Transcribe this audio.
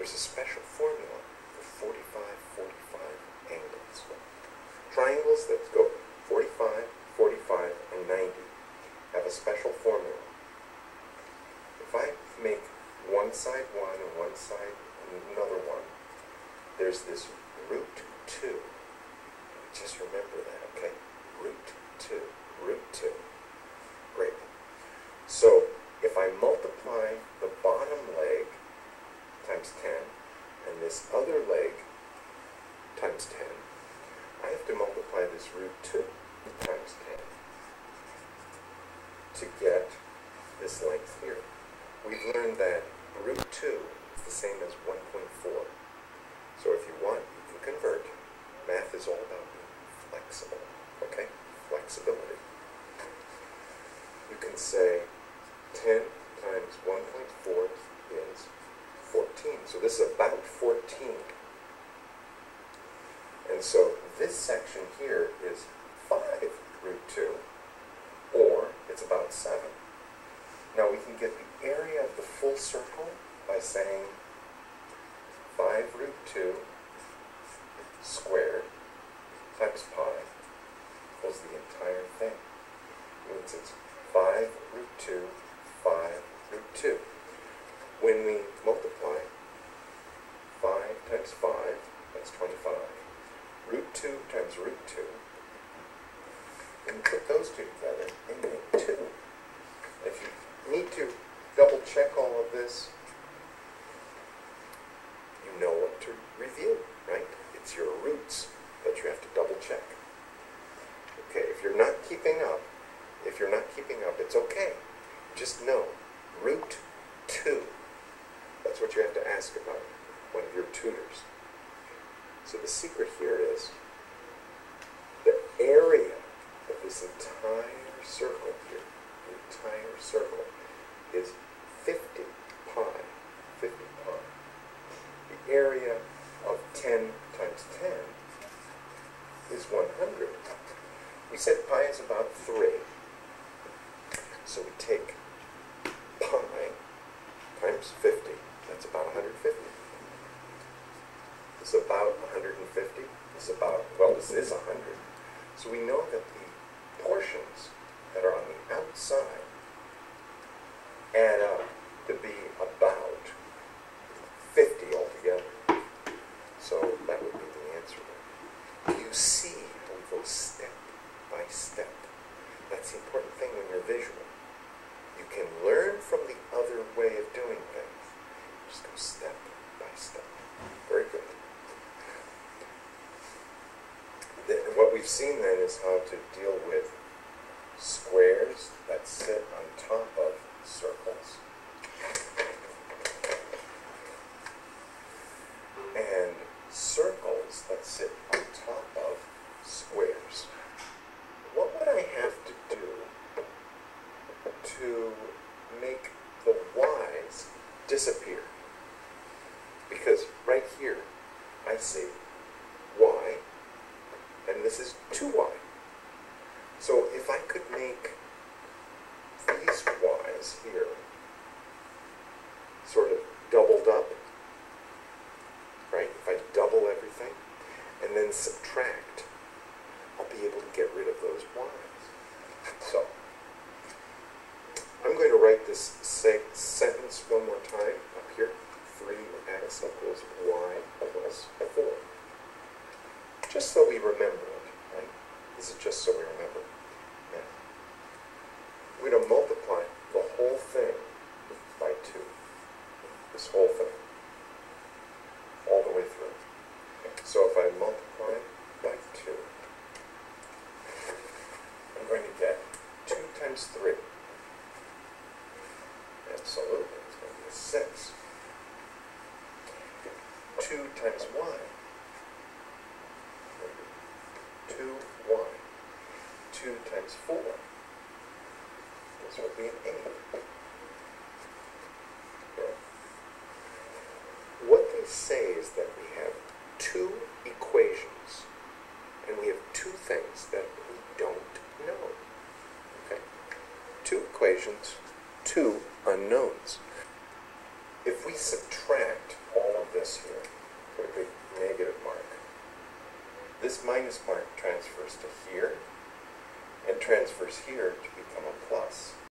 there's a special formula for 45, 45 angles. Triangles that go 45, 45, and 90 have a special formula. If I make one side one and one side another one, there's this root 2. Just remember that, okay? Root 2, root 2. Great. So if I multiply the bottom leg times 10 and this other leg times 10, I have to multiply this root 2 times 10 to get this length here. We've learned that root 2 is the same as 1.4. So if you want, you can convert. Math is all about being flexible, okay? Flexibility. You can say 10 times 1.4 is 14. So this is about 14. And so this section here is 5 root 2, or it's about 7. Now we can get the area of the full circle by saying 5 root 2 squared times pi equals the entire thing. It means it's 5 root 2, 5 root 2. When we multiply 5 times 5, that's 25. Root 2 times root 2, and put those two together and make 2. If you need to double check all of this, you know what to review, right? It's your roots that you have to double check. Okay, if you're not keeping up, it's okay. Just know, root 2. That's what you have to ask about one of your tutors. So the secret here is the area of this entire circle here, the entire circle, is 50 pi. 50 pi. The area of 10 times 10 is 100. We said pi is about 3. So we take pi times 50. That's about 150. This is about 150. This is about, well, this is 100. So we know that the portions that are on the outside add up to be about 50 altogether. So that would be the answer. Do you see how we go step by step? That's the important thing when you're visual. You can learn from the other way of doing things. Just go step by step. Very good. What we've seen then is how to deal with squares that sit on top of circles and circles that sit on top of squares. What would I have to do to make the y's disappear? Because right here I see y, and this is 2y. So if I could make these y's here sort of doubled up, right? If I double everything and then subtract, I'll be able to get rid of those y's. So I'm going to write this sentence one more time up here. 3x equals y plus 4. Just so we remember it, right? This is just so we remember. Now, we're going to multiply the whole thing by 2. This whole thing. All the way through. So if I multiply by 2, I'm going to get 2 times 3. Absolutely, it's going to be a 6. 2 times y. 2y. 2 times 4. This will be an 8. Okay. What they say is that we have 2 equations, and we have 2 things that we don't know. Okay? 2 equations, 2 unknowns. If we subtract all of this this minus mark transfers to here, and transfers here to become a plus.